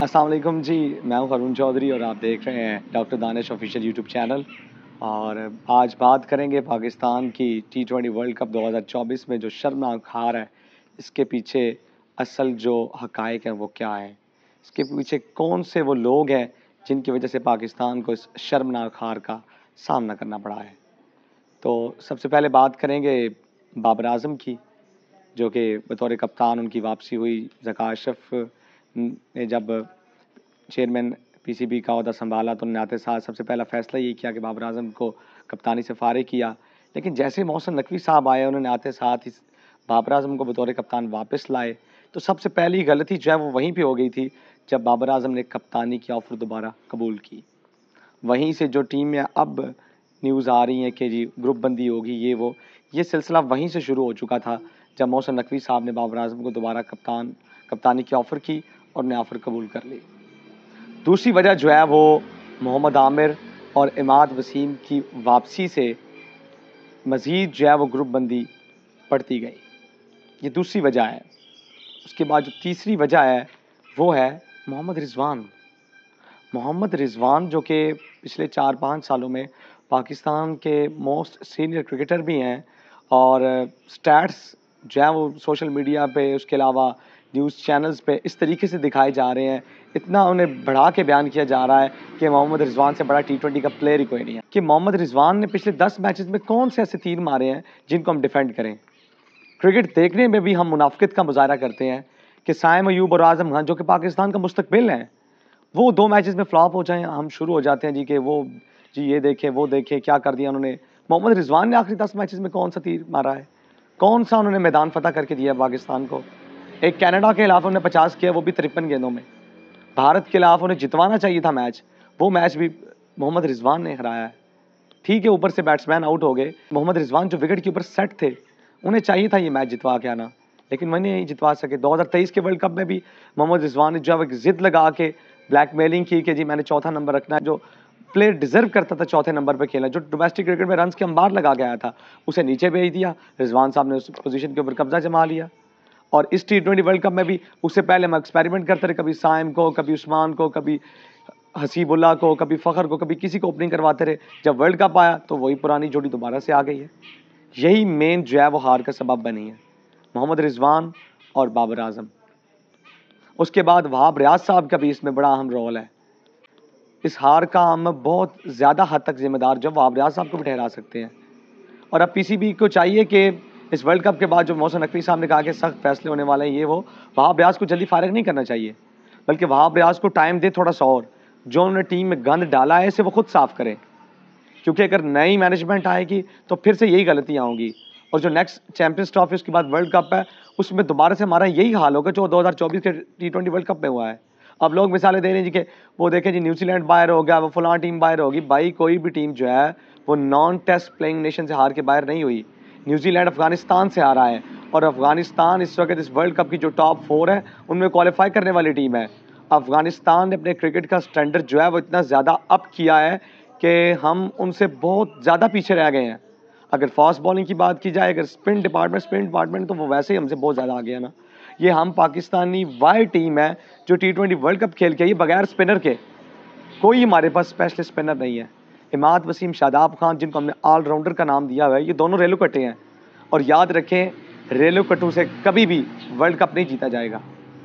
अस्सलाम वालेकुम जी, मैं हूं अरुण चौधरी और आप देख रहे हैं doctor Danish official YouTube channel. और आज बात करेंगे पाकिस्तान की T20 वर्ल्ड कप 2024 में जो शर्मनाक हार है, इसके पीछे असल जो हक़ाइक़ हैं वो क्या है, इसके पीछे कौन से वो लोग हैं जिनकी वजह से पाकिस्तान को इस शर्मनाक हार का सामना करना पड़ा है। तो सबसे पहले बात करेंगे बाबर आज़म की, जो कि बतौर कप्तान उनकी वापसी हुई। ज़का अशरफ ने जब चेयरमैन पीसीबी का ओहदा संभाला तो उन्होंने आते साथ सबसे पहला फैसला ये किया कि बाबर आज़म को कप्तानी से फ़ारिग किया। लेकिन जैसे मोहसिन नकवी साहब आए, उन्होंने आते साथ ही बाबर आज़म को बतौर कप्तान वापस लाए। तो सबसे पहली गलती जो है वो वहीं पे हो गई थी, जब बाबर आज़म ने कप्तानी की ऑफ़र दोबारा कबूल की। वहीं से जो टीम में अब न्यूज़ आ रही है कि जी ग्रुप बंदी होगी, ये सिलसिला वहीं से शुरू हो चुका था, जब मोहसिन नकवी साहब ने बाबर आज़म को दोबारा कप्तानी की ऑफ़र की और उन्हें ऑफ़र कबूल कर ली। दूसरी वजह जो है वो मोहम्मद आमिर और इमाद वसीम की वापसी से मज़ीद जो है वो ग्रुप बंदी बढ़ती गई। ये दूसरी वजह है। उसके बाद जो तीसरी वजह है वो है मोहम्मद रिज़वान। मोहम्मद रिज़वान जो कि पिछले 4-5 सालों में पाकिस्तान के मोस्ट सीनियर क्रिकेटर भी हैं, और स्टैट्स जो है वो सोशल मीडिया पे, उसके अलावा न्यूज़ चैनल्स पे इस तरीके से दिखाए जा रहे हैं, इतना उन्हें बढ़ा के बयान किया जा रहा है कि मोहम्मद रिज़वान से बड़ा T20 का प्लेयर ही कोई नहीं है। कि मोहम्मद रिज़वान ने पिछले 10 मैचेस में कौन से ऐसे तीर मारे हैं जिनको हम डिफेंड करें। क्रिकेट देखने में भी हम मुनाफ़िक़त का मुज़ाहरा करते हैं कि साइम अयूब और आज़म खान, जो कि पाकिस्तान का मुस्तकबिल हैं, वो 2 मैचेस में फ्लॉप हो जाएं, हम शुरू हो जाते हैं जी कि वो जी ये देखें वो देखें क्या कर दिया उन्होंने। मोहम्मद रिज़वान ने आखिरी 10 मैचेस में कौन सा तीर मारा है, कौन सा उन्होंने मैदान फतह करके दिया पाकिस्तान को। एक कनाडा के खिलाफ उन्होंने 50 किया, वो भी 53 गेंदों में। भारत के खिलाफ उन्हें जितवाना चाहिए था मैच, वो मैच भी मोहम्मद रिज़वान ने हराया है। ठीक है, ऊपर से बैट्समैन आउट हो गए, मोहम्मद रिज़वान जो विकेट के ऊपर सेट थे, उन्हें चाहिए था ये मैच जितवा के आना, लेकिन वह नहीं जितवा सके। 2023 के वर्ल्ड कप में भी मोहम्मद रिज़वान ने जो जिद लगा के ब्लैकमेलिंग की कि जी मैंने चौथा नंबर रखना है, जो प्लेयर डिजर्व करता था चौथे नंबर पर खेलना, जो डोमेस्टिक क्रिकेट में रन के अंबार लगा के आया था, उसे नीचे भेज दिया। रिज़वान साहब ने उस पोजीशन के ऊपर कब्जा जमा लिया। और इस T20 वर्ल्ड कप में भी उससे पहले हम एक्सपेरिमेंट करते रहे, कभी साइम को, कभी उस्मान को, कभी हसीबुल्ला को, कभी फ़खर को, कभी किसी को ओपनिंग करवाते रहे। जब वर्ल्ड कप आया तो वही पुरानी जोड़ी दोबारा से आ गई है। यही मेन जो है वो हार का सबब बनी है, मोहम्मद रिज़वान और बाबर आज़म। उसके बाद वहाब रियाज साहब का भी इसमें बड़ा अहम रोल है। इस हार का हम बहुत ज़्यादा हद तक जिम्मेदार जो वहाब रियाज साहब को भी ठहरा सकते हैं। और अब पीसीबी को चाहिए कि इस वर्ल्ड कप के बाद जो मोहसिन नकवी साहब ने कहा कि सख्त फैसले होने वाले हैं, ये वो वहाब रियाज को जल्दी फारिग नहीं करना चाहिए, बल्कि वहाब रियाज को टाइम दे थोड़ा सा, और जो उन्होंने टीम में गंद डाला है इसे वो खुद साफ करें। क्योंकि अगर नई मैनेजमेंट आएगी तो फिर से यही गलतियाँ होंगी, और जो नेक्स्ट चैंपियंस ट्रॉफी उसके बाद वर्ल्ड कप है, उसमें दोबारा से हमारा यही हाल होगा जो 2024 के T20 वर्ल्ड कप में हुआ है। अब लोग मिसालें दे रहे हैं जी कि वो देखें जी न्यूजीलैंड बाहर हो गया, वो फलां टीम बाहर होगी। भाई कोई भी टीम जो है वो नॉन टेस्ट प्लेइंग नेशन से हार के बाहर नहीं हुई। न्यूजीलैंड अफगानिस्तान से हारा है, और अफगानिस्तान इस वक्त इस वर्ल्ड कप की जो टॉप 4 है उनमें क्वालिफाई करने वाली टीम है। अफगानिस्तान ने अपने क्रिकेट का स्टैंडर्ड जो है वो इतना ज़्यादा अप किया है कि हम उनसे बहुत ज़्यादा पीछे रह गए हैं। अगर फास्ट बॉलिंग की बात की जाए, अगर स्पिन डिपार्टमेंट तो वो वैसे ही हमसे बहुत ज़्यादा आ गया ना। ये हम पाकिस्तानी वाई टीम है जो T20 वर्ल्ड कप खेल के ये बगैर स्पिनर के, कोई हमारे पास स्पेशलिस्ट स्पिनर नहीं है। इमाद वसीम, शादाब खान, जिनको हमने ऑलराउंडर का नाम दिया हुआ है, ये दोनों रेलू कटे हैं। और याद रखें, रेलू कटू से कभी भी वर्ल्ड कप नहीं जीता जाएगा।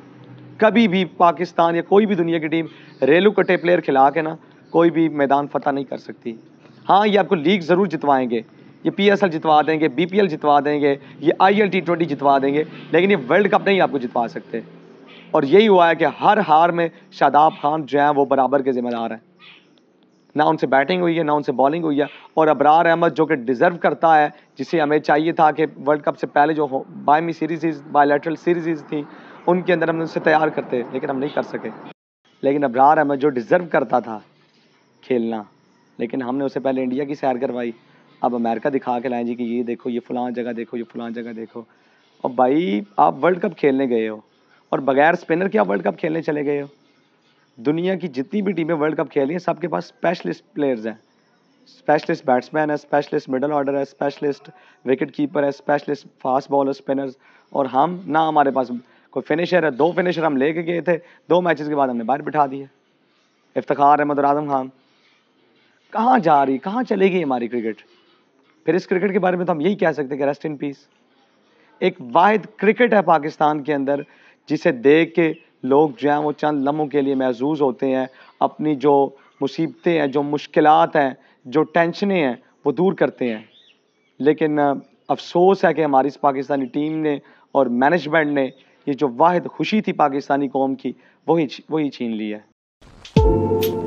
कभी भी पाकिस्तान या कोई भी दुनिया की टीम रेलू कटे प्लेयर खिला के ना कोई भी मैदान फतह नहीं कर सकती। हाँ, ये आपको लीग ज़रूर जितवाएंगे, ये PSL जितवा देंगे, BPL जितवा देंगे, ये IL T20 जितवा देंगे, लेकिन ये वर्ल्ड कप नहीं आपको जितवा सकते। और यही हुआ है कि हर हार में शादाब खान जो है वो बराबर के जिम्मेदार हैं। ना उनसे बैटिंग हुई है, ना उनसे बॉलिंग हुई है। और अबरार अहमद जो कि डिज़र्व करता है, जिसे हमें चाहिए था कि वर्ल्ड कप से पहले जो बायमी सीरीज़, बायलैटरल सीरीज़ थी, उनके अंदर हम उनसे तैयार करते, लेकिन हम नहीं कर सके। लेकिन अबरार अहमद जो डिज़र्व करता था खेलना, लेकिन हमने उससे पहले इंडिया की सैर करवाई। अब अमेरिका दिखा के लाएं जी कि ये देखो, ये फलां जगह देखो, ये फलां जगह देखो। और भाई आप वर्ल्ड कप खेलने गए हो और बगैर स्पिनर के आप वर्ल्ड कप खेलने चले गए हो। दुनिया की जितनी भी टीमें वर्ल्ड कप खेली हैं, सबके पास स्पेशलिस्ट प्लेयर्स हैं। स्पेशलिस्ट बैट्समैन है, स्पेशलिस्ट मिडल ऑर्डर है, स्पेशलिस्ट विकेट कीपर है, स्पेशलिस्ट फास्ट बॉलर, स्पिनर्स। और हम ना, हमारे पास कोई फिनिशर है, 2 फिनिशर हम लेके गए थे, 2 मैचेस के बाद हमने बाहर बिठा दिया। इफ्तिखार अहमद और आजम खान, कहाँ जा रही, कहाँ चलेगी हमारी क्रिकेट? फिर इस क्रिकेट के बारे में तो हम यही कह सकते हैं कि रेस्ट इन पीस। एक वाहिद क्रिकेट है पाकिस्तान के अंदर जिसे देख के लोग जो हैं वो चंद लम्हों के लिए महजूज होते हैं, अपनी जो मुसीबतें हैं, जो मुश्किलात हैं, जो टेंशनें हैं वो दूर करते हैं। लेकिन अफसोस है कि हमारी इस पाकिस्तानी टीम ने और मैनेजमेंट ने ये जो वाहिद खुशी थी पाकिस्तानी कौम की, वही छीन ली है।